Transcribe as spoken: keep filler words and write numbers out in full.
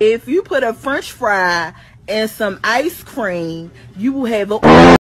If you put a French fry and some ice cream, you will have a